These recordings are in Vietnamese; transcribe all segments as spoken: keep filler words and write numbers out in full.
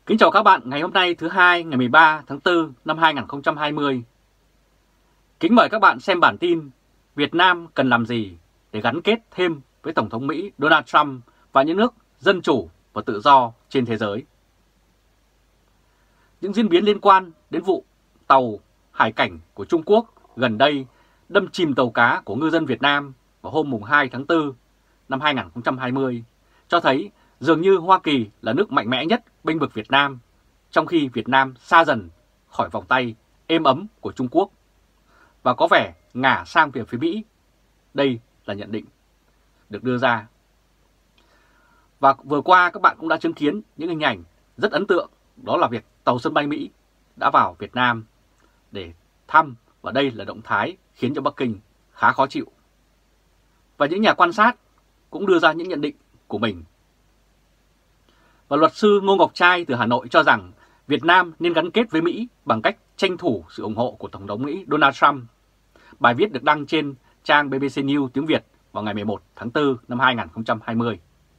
Kính chào các bạn ngày hôm nay thứ hai ngày mười ba tháng tư năm hai nghìn không trăm hai mươi. Kính mời các bạn xem bản tin Việt Nam cần làm gì để gắn kết thêm với Tổng thống Mỹ Donald Trump và những nước dân chủ và tự do trên thế giới. Những diễn biến liên quan đến vụ tàu hải cảnh của Trung Quốc gần đây đâm chìm tàu cá của ngư dân Việt Nam vào hôm hai tháng tư năm hai nghìn không trăm hai mươi cho thấy dường như Hoa Kỳ là nước mạnh mẽ nhất bênh vực Việt Nam, trong khi Việt Nam xa dần khỏi vòng tay êm ấm của Trung Quốc và có vẻ ngả sang về phía Mỹ. Đây là nhận định được đưa ra. Và vừa qua các bạn cũng đã chứng kiến những hình ảnh rất ấn tượng, đó là việc tàu sân bay Mỹ đã vào Việt Nam để thăm, và đây là động thái khiến cho Bắc Kinh khá khó chịu. Và những nhà quan sát cũng đưa ra những nhận định của mình. Và luật sư Ngô Ngọc Trai từ Hà Nội cho rằng Việt Nam nên gắn kết với Mỹ bằng cách tranh thủ sự ủng hộ của Tổng thống Mỹ Donald Trump. Bài viết được đăng trên trang bê bê xê News tiếng Việt vào ngày mười một tháng tư năm hai nghìn không trăm hai mươi.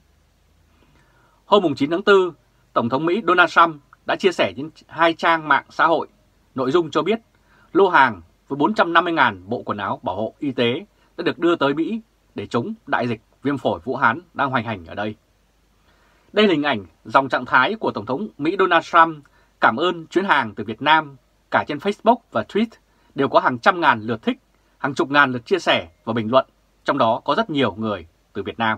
Hôm chín tháng tư, Tổng thống Mỹ Donald Trump đã chia sẻ trên hai trang mạng xã hội nội dung cho biết lô hàng với bốn trăm năm mươi nghìn bộ quần áo bảo hộ y tế đã được đưa tới Mỹ để chống đại dịch viêm phổi Vũ Hán đang hoành hành ở đây. Đây là hình ảnh dòng trạng thái của Tổng thống Mỹ Donald Trump cảm ơn chuyến hàng từ Việt Nam. Cả trên Facebook và Tweet đều có hàng trăm ngàn lượt thích, hàng chục ngàn lượt chia sẻ và bình luận, trong đó có rất nhiều người từ Việt Nam.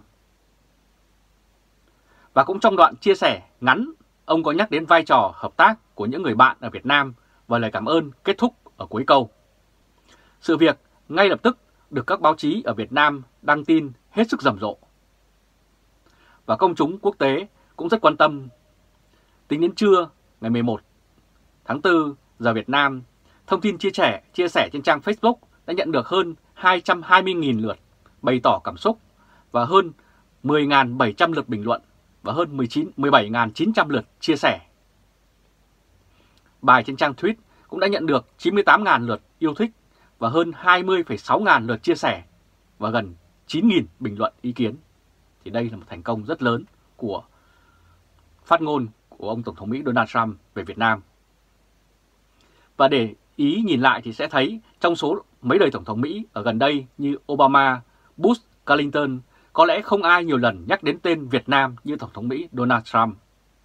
Và cũng trong đoạn chia sẻ ngắn, ông có nhắc đến vai trò hợp tác của những người bạn ở Việt Nam và lời cảm ơn kết thúc ở cuối câu. Sự việc ngay lập tức được các báo chí ở Việt Nam đăng tin hết sức rầm rộ. Và công chúng quốc tế cũng rất quan tâm. Tính đến trưa ngày mười một tháng tư giờ Việt Nam, thông tin chia sẻ, chia sẻ trên trang Facebook đã nhận được hơn hai trăm hai mươi nghìn lượt bày tỏ cảm xúc và hơn mười nghìn bảy trăm lượt bình luận và hơn mười bảy nghìn chín trăm lượt chia sẻ. Bài trên trang tweet cũng đã nhận được chín mươi tám nghìn lượt yêu thích và hơn hai mươi phẩy sáu nghìn lượt chia sẻ và gần chín nghìn bình luận ý kiến. Thì đây là một thành công rất lớn của phát ngôn của ông Tổng thống Mỹ Donald Trump về Việt Nam. Và để ý nhìn lại thì sẽ thấy trong số mấy đời Tổng thống Mỹ ở gần đây như Obama, Bush, Clinton, có lẽ không ai nhiều lần nhắc đến tên Việt Nam như Tổng thống Mỹ Donald Trump.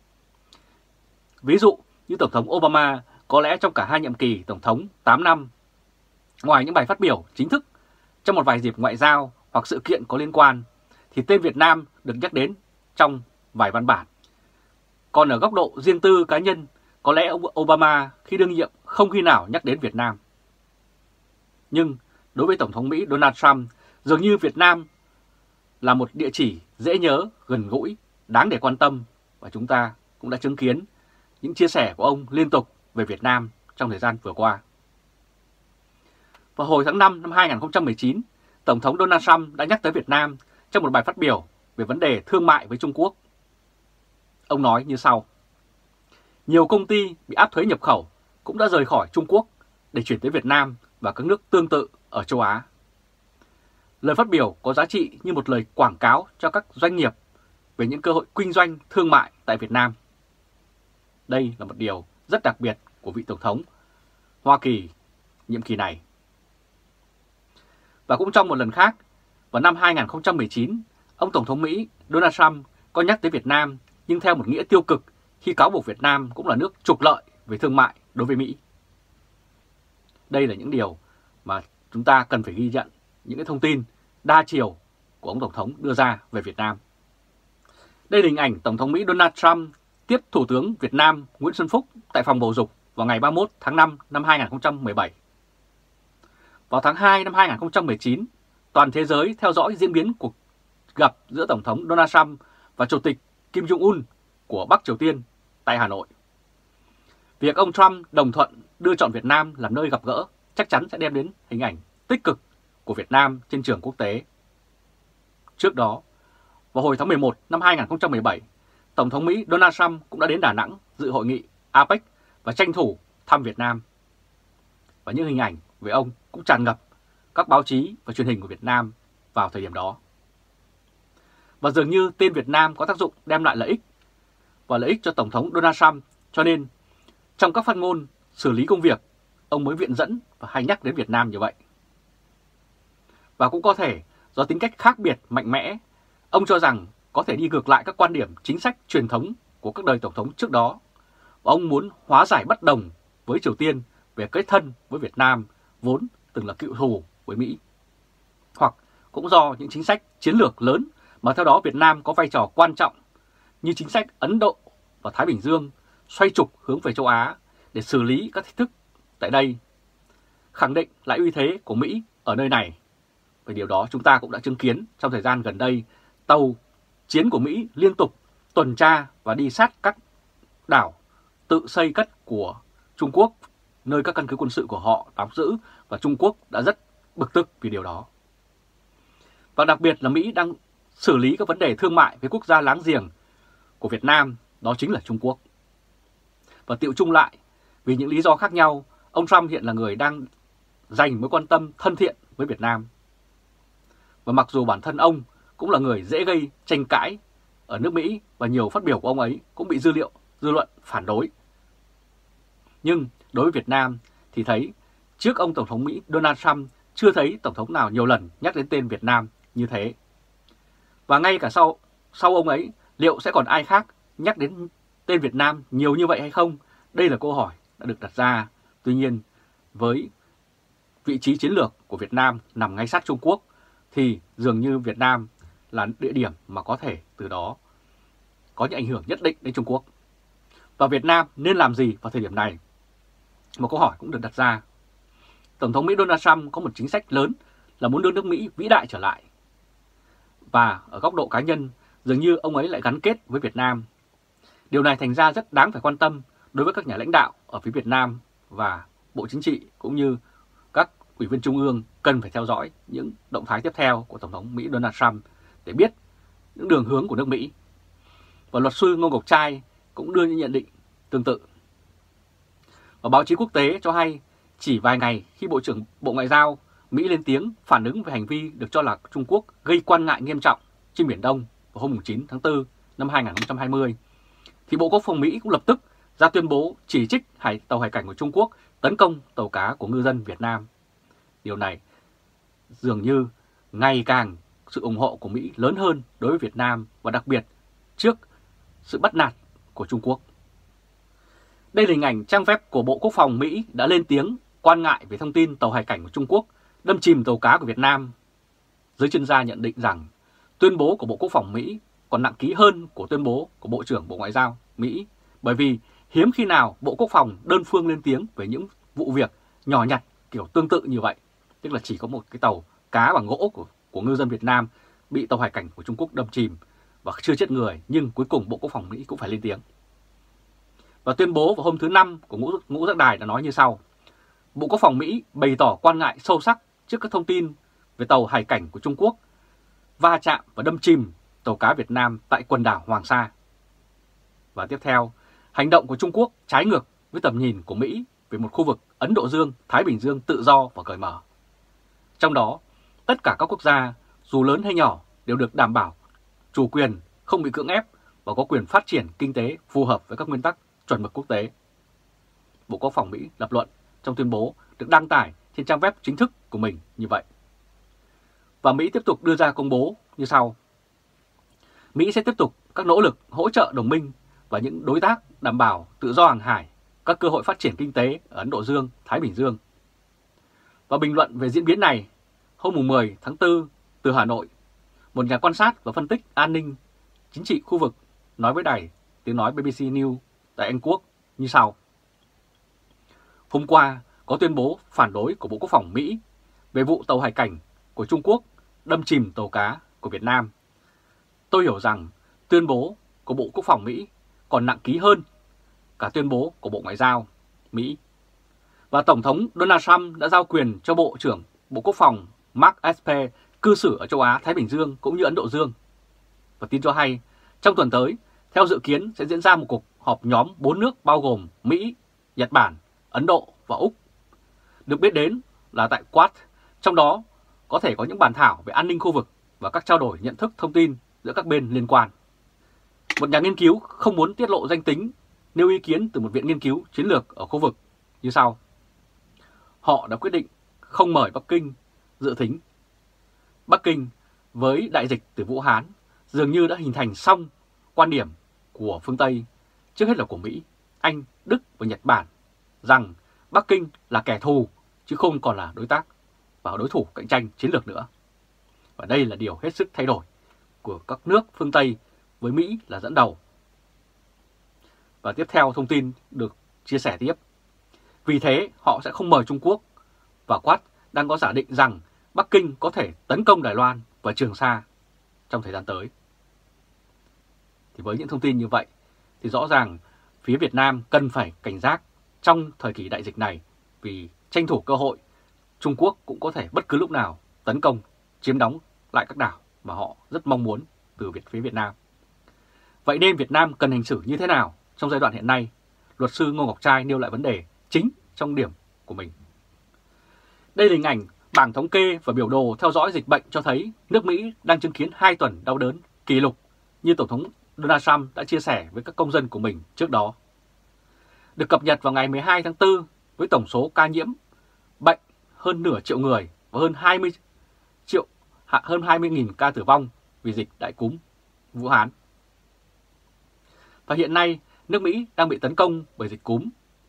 Ví dụ như Tổng thống Obama, có lẽ trong cả hai nhiệm kỳ Tổng thống tám năm, ngoài những bài phát biểu chính thức trong một vài dịp ngoại giao hoặc sự kiện có liên quan, thì tên Việt Nam được nhắc đến trong vài văn bản. Còn ở góc độ riêng tư cá nhân, có lẽ ông Obama khi đương nhiệm không khi nào nhắc đến Việt Nam. Nhưng đối với Tổng thống Mỹ Donald Trump, dường như Việt Nam là một địa chỉ dễ nhớ, gần gũi, đáng để quan tâm, và chúng ta cũng đã chứng kiến những chia sẻ của ông liên tục về Việt Nam trong thời gian vừa qua. Vào hồi tháng năm năm hai nghìn không trăm mười chín, Tổng thống Donald Trump đã nhắc tới Việt Nam trong một bài phát biểu về vấn đề thương mại với Trung Quốc. Ông nói như sau: nhiều công ty bị áp thuế nhập khẩu cũng đã rời khỏi Trung Quốc để chuyển tới Việt Nam và các nước tương tự ở châu Á. Lời phát biểu có giá trị như một lời quảng cáo cho các doanh nghiệp về những cơ hội kinh doanh thương mại tại Việt Nam. Đây là một điều rất đặc biệt của vị Tổng thống Hoa Kỳ nhiệm kỳ này. Và cũng trong một lần khác, vào năm hai nghìn không trăm mười chín, ông Tổng thống Mỹ Donald Trump có nhắc tới Việt Nam nhưng theo một nghĩa tiêu cực khi cáo buộc Việt Nam cũng là nước trục lợi về thương mại đối với Mỹ. Đây là những điều mà chúng ta cần phải ghi nhận, những cái thông tin đa chiều của ông Tổng thống đưa ra về Việt Nam. Đây là hình ảnh Tổng thống Mỹ Donald Trump tiếp Thủ tướng Việt Nam Nguyễn Xuân Phúc tại phòng bầu dục vào ngày ba mươi mốt tháng năm năm hai nghìn không trăm mười bảy. Vào tháng hai năm hai nghìn không trăm mười chín, toàn thế giới theo dõi diễn biến cuộc gặp giữa Tổng thống Donald Trump và Chủ tịch Kim Jong-un của Bắc Triều Tiên tại Hà Nội. Việc ông Trump đồng thuận đưa chọn Việt Nam làm nơi gặp gỡ chắc chắn sẽ đem đến hình ảnh tích cực của Việt Nam trên trường quốc tế. Trước đó, vào hồi tháng mười một năm hai nghìn không trăm mười bảy, Tổng thống Mỹ Donald Trump cũng đã đến Đà Nẵng dự hội nghị a pếch và tranh thủ thăm Việt Nam. Và những hình ảnh về ông cũng tràn ngập các báo chí và truyền hình của Việt Nam vào thời điểm đó. Và dường như tên Việt Nam có tác dụng đem lại lợi ích và lợi ích cho Tổng thống Donald Trump, cho nên trong các phát ngôn xử lý công việc, ông mới viện dẫn và hay nhắc đến Việt Nam như vậy. Và cũng có thể do tính cách khác biệt mạnh mẽ, ông cho rằng có thể đi ngược lại các quan điểm chính sách truyền thống của các đời Tổng thống trước đó, và ông muốn hóa giải bất đồng với Triều Tiên về kết thân với Việt Nam vốn từng là cựu thù với Mỹ. Hoặc cũng do những chính sách chiến lược lớn mà theo đó Việt Nam có vai trò quan trọng như chính sách Ấn Độ và Thái Bình Dương xoay trục hướng về châu Á để xử lý các thách thức tại đây, khẳng định lại uy thế của Mỹ ở nơi này. Về điều đó chúng ta cũng đã chứng kiến trong thời gian gần đây, tàu chiến của Mỹ liên tục tuần tra và đi sát các đảo tự xây cất của Trung Quốc, nơi các căn cứ quân sự của họ đóng giữ, và Trung Quốc đã rất bực tức vì điều đó. Và đặc biệt là Mỹ đang xử lý các vấn đề thương mại với quốc gia láng giềng của Việt Nam, đó chính là Trung Quốc. Và tiệu chung lại, vì những lý do khác nhau, ông Trump hiện là người đang dành mối quan tâm thân thiện với Việt Nam. Và mặc dù bản thân ông cũng là người dễ gây tranh cãi ở nước Mỹ và nhiều phát biểu của ông ấy cũng bị dư liệu, dư luận phản đối. Nhưng đối với Việt Nam thì thấy trước ông Tổng thống Mỹ Donald Trump chưa thấy Tổng thống nào nhiều lần nhắc đến tên Việt Nam như thế. Và ngay cả sau, sau ông ấy, liệu sẽ còn ai khác nhắc đến tên Việt Nam nhiều như vậy hay không? Đây là câu hỏi đã được đặt ra. Tuy nhiên, với vị trí chiến lược của Việt Nam nằm ngay sát Trung Quốc, thì dường như Việt Nam là địa điểm mà có thể từ đó có những ảnh hưởng nhất định đến Trung Quốc. Và Việt Nam nên làm gì vào thời điểm này? Một câu hỏi cũng được đặt ra. Tổng thống Mỹ Donald Trump có một chính sách lớn là muốn đưa nước Mỹ vĩ đại trở lại. Và ở góc độ cá nhân, dường như ông ấy lại gắn kết với Việt Nam. Điều này thành ra rất đáng phải quan tâm đối với các nhà lãnh đạo ở phía Việt Nam, và Bộ Chính trị cũng như các ủy viên Trung ương cần phải theo dõi những động thái tiếp theo của Tổng thống Mỹ Donald Trump để biết những đường hướng của nước Mỹ. Và luật sư Ngô Ngọc Trai cũng đưa những nhận định tương tự. Và báo chí quốc tế cho hay chỉ vài ngày khi Bộ trưởng Bộ Ngoại giao Mỹ lên tiếng phản ứng về hành vi được cho là Trung Quốc gây quan ngại nghiêm trọng trên Biển Đông vào hôm chín tháng tư năm hai nghìn không trăm hai mươi, thì Bộ Quốc phòng Mỹ cũng lập tức ra tuyên bố chỉ trích hải tàu hải cảnh của Trung Quốc tấn công tàu cá của ngư dân Việt Nam. Điều này dường như ngày càng sự ủng hộ của Mỹ lớn hơn đối với Việt Nam, và đặc biệt trước sự bắt nạt của Trung Quốc. Đây là hình ảnh trang web của Bộ Quốc phòng Mỹ đã lên tiếng quan ngại về thông tin tàu hải cảnh của Trung Quốc đâm chìm tàu cá của Việt Nam. Giới chuyên gia nhận định rằng tuyên bố của Bộ Quốc phòng Mỹ còn nặng ký hơn của tuyên bố của Bộ trưởng Bộ Ngoại giao Mỹ, bởi vì hiếm khi nào Bộ Quốc phòng đơn phương lên tiếng về những vụ việc nhỏ nhặt kiểu tương tự như vậy, tức là chỉ có một cái tàu cá bằng gỗ của, của ngư dân Việt Nam bị tàu hải cảnh của Trung Quốc đâm chìm và chưa chết người, nhưng cuối cùng Bộ Quốc phòng Mỹ cũng phải lên tiếng. Và tuyên bố vào hôm thứ Năm của Ngũ, Ngũ Giác Đài đã nói như sau: Bộ Quốc phòng Mỹ bày tỏ quan ngại sâu sắc trước các thông tin về tàu hải cảnh của Trung Quốc va chạm và đâm chìm tàu cá Việt Nam tại quần đảo Hoàng Sa. Và tiếp theo, hành động của Trung Quốc trái ngược với tầm nhìn của Mỹ về một khu vực Ấn Độ Dương, Thái Bình Dương tự do và cởi mở. Trong đó, tất cả các quốc gia, dù lớn hay nhỏ, đều được đảm bảo chủ quyền, không bị cưỡng ép và có quyền phát triển kinh tế phù hợp với các nguyên tắc chuẩn mực quốc tế. Bộ Quốc phòng Mỹ lập luận trong tuyên bố được đăng tải trên trang web chính thức của mình như vậy. Và Mỹ tiếp tục đưa ra công bố như sau: Mỹ sẽ tiếp tục các nỗ lực hỗ trợ đồng minh và những đối tác đảm bảo tự do hàng hải, các cơ hội phát triển kinh tế ở Ấn Độ Dương, Thái Bình Dương. Và bình luận về diễn biến này, hôm mười tháng tư từ Hà Nội, một nhà quan sát và phân tích an ninh chính trị khu vực nói với đài tiếng nói bê bê xê News tại Anh Quốc như sau: Hôm qua có tuyên bố phản đối của Bộ Quốc phòng Mỹ về vụ tàu hải cảnh của Trung Quốc đâm chìm tàu cá của Việt Nam. Tôi hiểu rằng tuyên bố của Bộ Quốc phòng Mỹ còn nặng ký hơn cả tuyên bố của Bộ Ngoại giao Mỹ. Và Tổng thống Donald Trump đã giao quyền cho Bộ trưởng Bộ Quốc phòng Mark Esper cư xử ở châu Á, Thái Bình Dương cũng như Ấn Độ Dương. Và tin cho hay, trong tuần tới, theo dự kiến sẽ diễn ra một cuộc họp nhóm bốn nước bao gồm Mỹ, Nhật Bản, Ấn Độ và Úc. Được biết đến là tại Quad, trong đó có thể có những bàn thảo về an ninh khu vực và các trao đổi nhận thức thông tin giữa các bên liên quan. Một nhà nghiên cứu không muốn tiết lộ danh tính nêu ý kiến từ một viện nghiên cứu chiến lược ở khu vực như sau. Họ đã quyết định không mời Bắc Kinh dự thính. Bắc Kinh với đại dịch từ Vũ Hán dường như đã hình thành xong quan điểm của phương Tây, trước hết là của Mỹ, Anh, Đức và Nhật Bản, rằng Bắc Kinh là kẻ thù chứ không còn là đối tác và đối thủ cạnh tranh chiến lược nữa. Và đây là điều hết sức thay đổi của các nước phương Tây với Mỹ là dẫn đầu. Và tiếp theo thông tin được chia sẻ tiếp. Vì thế họ sẽ không mời Trung Quốc, và Quát đang có giả định rằng Bắc Kinh có thể tấn công Đài Loan và Trường Sa trong thời gian tới. Thì với những thông tin như vậy thì rõ ràng phía Việt Nam cần phải cảnh giác trong thời kỳ đại dịch này, vì tranh thủ cơ hội Trung Quốc cũng có thể bất cứ lúc nào tấn công, chiếm đóng lại các đảo mà họ rất mong muốn từ phía Việt Nam. Vậy nên Việt Nam cần hành xử như thế nào trong giai đoạn hiện nay? Luật sư Ngô Ngọc Trai nêu lại vấn đề chính trong điểm của mình. Đây là hình ảnh bảng thống kê và biểu đồ theo dõi dịch bệnh cho thấy nước Mỹ đang chứng kiến hai tuần đau đớn kỷ lục như Tổng thống Donald Trump đã chia sẻ với các công dân của mình trước đó. Được cập nhật vào ngày mười hai tháng tư với tổng số ca nhiễm bệnh hơn nửa triệu người và hơn hai mươi triệu, hơn hai mươi nghìn ca tử vong vì dịch đại cúm Vũ Hán. Và hiện nay nước Mỹ đang bị tấn công bởi dịch cúm.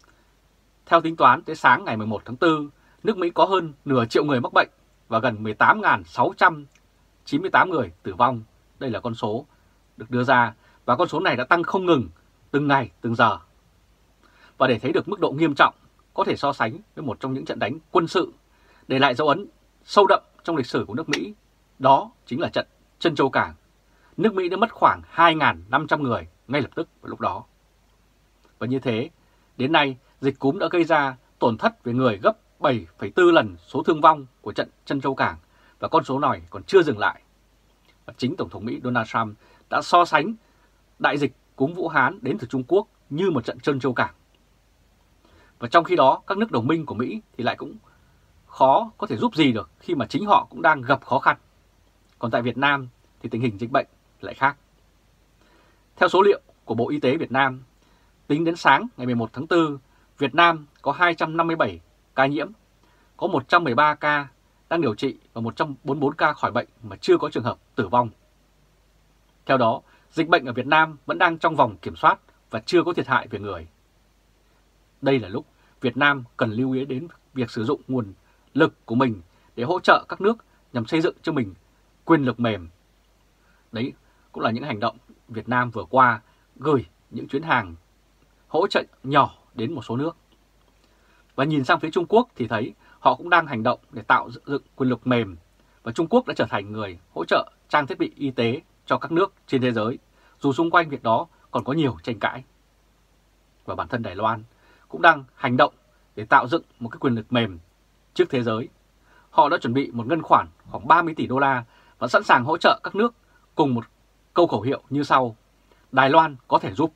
Theo tính toán tới sáng ngày mười một tháng tư, nước Mỹ có hơn nửa triệu người mắc bệnh và gần mười tám nghìn sáu trăm chín mươi tám người tử vong. Đây là con số được đưa ra và con số này đã tăng không ngừng từng ngày, từng giờ. Và để thấy được mức độ nghiêm trọng, có thể so sánh với một trong những trận đánh quân sự để lại dấu ấn sâu đậm trong lịch sử của nước Mỹ, đó chính là trận Trân Châu Cảng. Nước Mỹ đã mất khoảng hai nghìn năm trăm người ngay lập tức vào lúc đó. Và như thế, đến nay dịch cúm đã gây ra tổn thất về người gấp bảy phẩy bốn lần số thương vong của trận Trân Châu Cảng, và con số này còn chưa dừng lại. Và chính Tổng thống Mỹ Donald Trump đã so sánh đại dịch cúm Vũ Hán đến từ Trung Quốc như một trận Trân Châu Cảng. Và trong khi đó, các nước đồng minh của Mỹ thì lại cũng khó có thể giúp gì được khi mà chính họ cũng đang gặp khó khăn. Còn tại Việt Nam thì tình hình dịch bệnh lại khác. Theo số liệu của Bộ Y tế Việt Nam, tính đến sáng ngày mười một tháng tư, Việt Nam có hai trăm năm mươi bảy ca nhiễm, có một trăm mười ba ca đang điều trị và một trăm bốn mươi bốn ca khỏi bệnh mà chưa có trường hợp tử vong. Theo đó, dịch bệnh ở Việt Nam vẫn đang trong vòng kiểm soát và chưa có thiệt hại về người. Đây là lúc Việt Nam cần lưu ý đến việc sử dụng nguồn lực của mình để hỗ trợ các nước nhằm xây dựng cho mình quyền lực mềm. Đấy cũng là những hành động Việt Nam vừa qua gửi những chuyến hàng hỗ trợ nhỏ đến một số nước. Và nhìn sang phía Trung Quốc thì thấy họ cũng đang hành động để tạo dựng quyền lực mềm, và Trung Quốc đã trở thành người hỗ trợ trang thiết bị y tế cho các nước trên thế giới, dù xung quanh việc đó còn có nhiều tranh cãi. Và bản thân Đài Loan cũng đang hành động để tạo dựng một cái quyền lực mềm trước thế giới. Họ đã chuẩn bị một ngân khoản khoảng ba mươi tỷ đô la và sẵn sàng hỗ trợ các nước cùng một câu khẩu hiệu như sau: Đài Loan có thể giúp.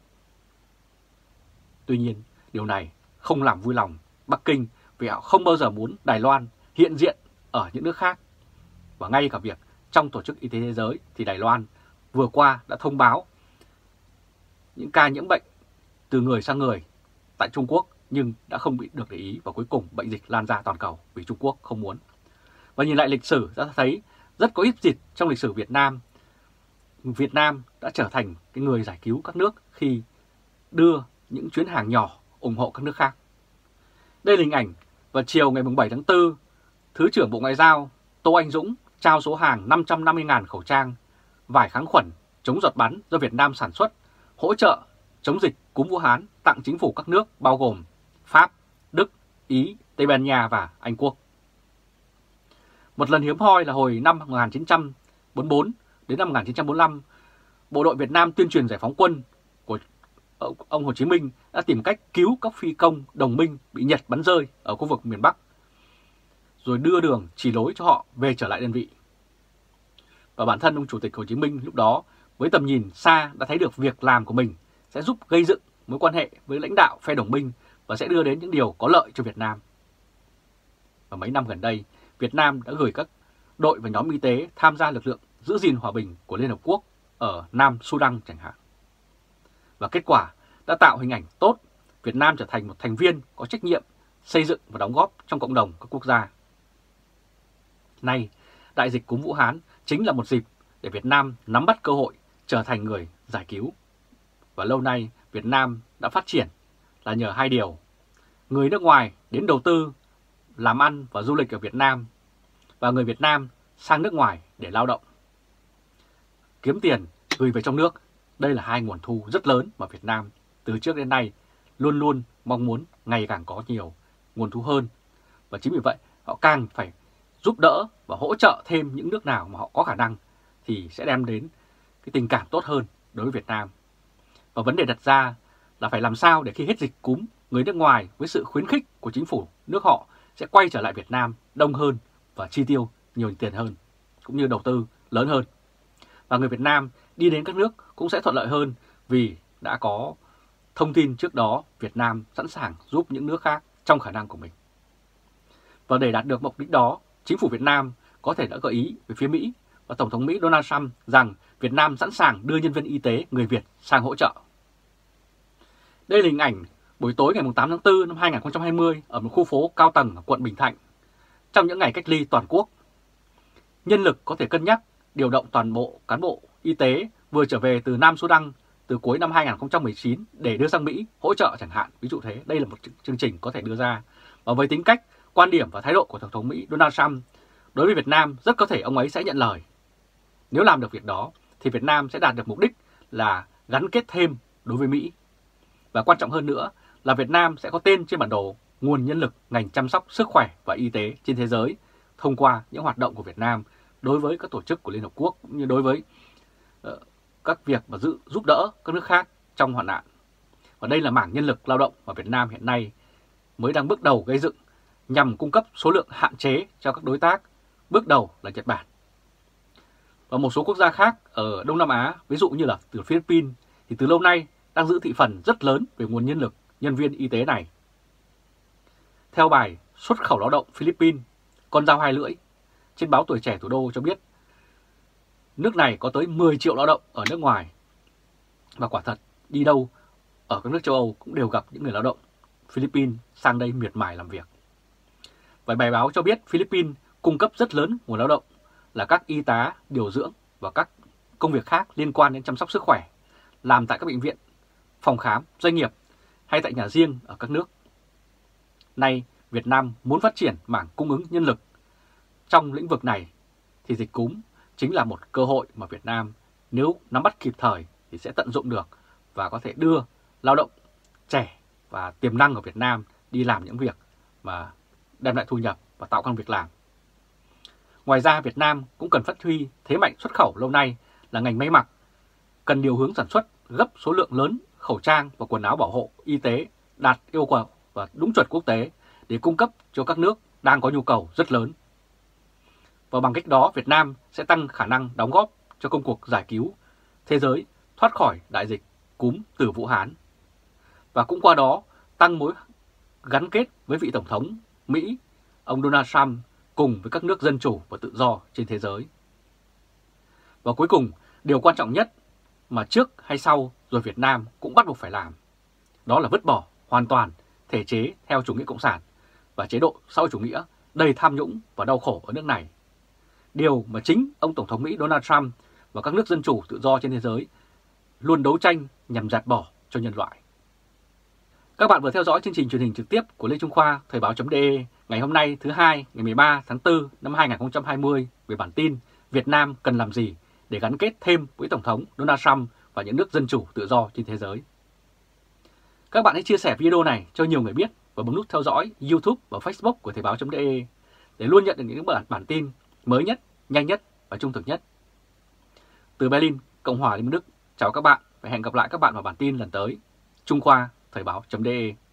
Tuy nhiên, điều này không làm vui lòng Bắc Kinh, vì họ không bao giờ muốn Đài Loan hiện diện ở những nước khác. Và ngay cả việc trong Tổ chức Y tế Thế giới thì Đài Loan vừa qua đã thông báo những ca nhiễm bệnh từ người sang người tại Trung Quốc, nhưng đã không bị được để ý, và cuối cùng bệnh dịch lan ra toàn cầu vì Trung Quốc không muốn. Và nhìn lại lịch sử đã thấy rất có ít dịp trong lịch sử Việt Nam, Việt Nam đã trở thành cái người giải cứu các nước khi đưa những chuyến hàng nhỏ ủng hộ các nước khác. Đây là hình ảnh vào chiều ngày bảy tháng tư, Thứ trưởng Bộ Ngoại giao Tô Anh Dũng trao số hàng năm trăm năm mươi nghìn khẩu trang, vải kháng khuẩn, chống giọt bắn do Việt Nam sản xuất, hỗ trợ chống dịch cúm Vũ Hán tặng chính phủ các nước bao gồm Pháp, Đức, Ý, Tây Ban Nha và Anh Quốc. Một lần hiếm hoi là hồi năm một nghìn chín trăm bốn mươi tư đến năm một nghìn chín trăm bốn mươi lăm, bộ đội Việt Nam tuyên truyền giải phóng quân của ông Hồ Chí Minh đã tìm cách cứu các phi công đồng minh bị Nhật bắn rơi ở khu vực miền Bắc, rồi đưa đường chỉ lối cho họ về trở lại đơn vị. Và bản thân ông Chủ tịch Hồ Chí Minh lúc đó với tầm nhìn xa đã thấy được việc làm của mình sẽ giúp gây dựng mối quan hệ với lãnh đạo phe đồng minh và sẽ đưa đến những điều có lợi cho Việt Nam. Và mấy năm gần đây, Việt Nam đã gửi các đội và nhóm y tế tham gia lực lượng giữ gìn hòa bình của Liên Hợp Quốc ở Nam Sudan chẳng hạn. Và kết quả đã tạo hình ảnh tốt, Việt Nam trở thành một thành viên có trách nhiệm xây dựng và đóng góp trong cộng đồng các quốc gia. Nay, đại dịch cúm Vũ Hán chính là một dịp để Việt Nam nắm bắt cơ hội trở thành người giải cứu. Và lâu nay Việt Nam đã phát triển là nhờ hai điều: người nước ngoài đến đầu tư, làm ăn và du lịch ở Việt Nam, và người Việt Nam sang nước ngoài để lao động, kiếm tiền gửi về trong nước. Đây là hai nguồn thu rất lớn mà Việt Nam từ trước đến nay luôn luôn mong muốn ngày càng có nhiều nguồn thu hơn. Và chính vì vậy họ càng phải giúp đỡ và hỗ trợ thêm những nước nào mà họ có khả năng thì sẽ đem đến cái tình cảm tốt hơn đối với Việt Nam. Và vấn đề đặt ra là phải làm sao để khi hết dịch cúm, người nước ngoài với sự khuyến khích của chính phủ nước họ sẽ quay trở lại Việt Nam đông hơn và chi tiêu nhiều tiền hơn, cũng như đầu tư lớn hơn. Và người Việt Nam đi đến các nước cũng sẽ thuận lợi hơn vì đã có thông tin trước đó Việt Nam sẵn sàng giúp những nước khác trong khả năng của mình. Và để đạt được mục đích đó, chính phủ Việt Nam có thể đã gợi ý về phía Mỹ và Tổng thống Mỹ Donald Trump rằng Việt Nam sẵn sàng đưa nhân viên y tế người Việt sang hỗ trợ. Đây là hình ảnh buổi tối ngày tám tháng tư năm hai nghìn không trăm hai mươi ở một khu phố cao tầng ở quận Bình Thạnh trong những ngày cách ly toàn quốc. Nhân lực có thể cân nhắc điều động toàn bộ cán bộ y tế vừa trở về từ Nam Sudan từ cuối năm hai nghìn không trăm mười chín để đưa sang Mỹ hỗ trợ chẳng hạn, ví dụ thế. Đây là một chương trình có thể đưa ra. Và với tính cách, quan điểm và thái độ của Tổng thống Mỹ Donald Trump đối với Việt Nam, rất có thể ông ấy sẽ nhận lời. Nếu làm được việc đó thì Việt Nam sẽ đạt được mục đích là gắn kết thêm đối với Mỹ. Và quan trọng hơn nữa là Việt Nam sẽ có tên trên bản đồ nguồn nhân lực ngành chăm sóc sức khỏe và y tế trên thế giới thông qua những hoạt động của Việt Nam đối với các tổ chức của Liên Hợp Quốc cũng như đối với uh, các việc mà giữ, giúp đỡ các nước khác trong hoạn nạn. Và đây là mảng nhân lực lao động mà Việt Nam hiện nay mới đang bước đầu gây dựng nhằm cung cấp số lượng hạn chế cho các đối tác, bước đầu là Nhật Bản. Và một số quốc gia khác ở Đông Nam Á, ví dụ như là từ Philippines, thì từ lâu nay đang giữ thị phần rất lớn về nguồn nhân lực, nhân viên y tế này. Theo bài Xuất khẩu lao động Philippines, con dao hai lưỡi, trên báo Tuổi Trẻ Thủ đô cho biết, nước này có tới mười triệu lao động ở nước ngoài. Và quả thật, đi đâu ở các nước châu Âu cũng đều gặp những người lao động Philippines sang đây miệt mài làm việc. Và bài báo cho biết Philippines cung cấp rất lớn nguồn lao động là các y tá, điều dưỡng và các công việc khác liên quan đến chăm sóc sức khỏe, làm tại các bệnh viện, phòng khám, doanh nghiệp hay tại nhà riêng ở các nước. Nay, Việt Nam muốn phát triển mảng cung ứng nhân lực trong lĩnh vực này thì dịch cúm chính là một cơ hội mà Việt Nam nếu nắm bắt kịp thời thì sẽ tận dụng được và có thể đưa lao động trẻ và tiềm năng của Việt Nam đi làm những việc mà đem lại thu nhập và tạo công việc làm. Ngoài ra, Việt Nam cũng cần phát huy thế mạnh xuất khẩu lâu nay là ngành may mặc, cần điều hướng sản xuất gấp số lượng lớn khẩu trang và quần áo bảo hộ y tế đạt yêu cầu và đúng chuẩn quốc tế để cung cấp cho các nước đang có nhu cầu rất lớn. Và bằng cách đó, Việt Nam sẽ tăng khả năng đóng góp cho công cuộc giải cứu thế giới thoát khỏi đại dịch cúm từ Vũ Hán. Và cũng qua đó tăng mối gắn kết với vị Tổng thống Mỹ, ông Donald Trump, cùng với các nước dân chủ và tự do trên thế giới. Và cuối cùng, điều quan trọng nhất mà trước hay sau rồi Việt Nam cũng bắt buộc phải làm, đó là vứt bỏ hoàn toàn thể chế theo chủ nghĩa cộng sản và chế độ xã hội chủ nghĩa đầy tham nhũng và đau khổ ở nước này. Điều mà chính ông Tổng thống Mỹ Donald Trump và các nước dân chủ tự do trên thế giới luôn đấu tranh nhằm gạt bỏ cho nhân loại. Các bạn vừa theo dõi chương trình truyền hình trực tiếp của Lê Trung Khoa, Thời báo.de ngày hôm nay thứ hai ngày mười ba tháng tư năm hai nghìn không trăm hai mươi về bản tin Việt Nam cần làm gì để gắn kết thêm với Tổng thống Donald Trump và những nước dân chủ tự do trên thế giới. Các bạn hãy chia sẻ video này cho nhiều người biết và bấm nút theo dõi YouTube và Facebook của Thời báo.de để luôn nhận được những bản bản tin mới nhất, nhanh nhất và trung thực nhất. Từ Berlin, Cộng hòa Liên bang Đức, chào các bạn và hẹn gặp lại các bạn vào bản tin lần tới. Trung Khoa, Thời báo.de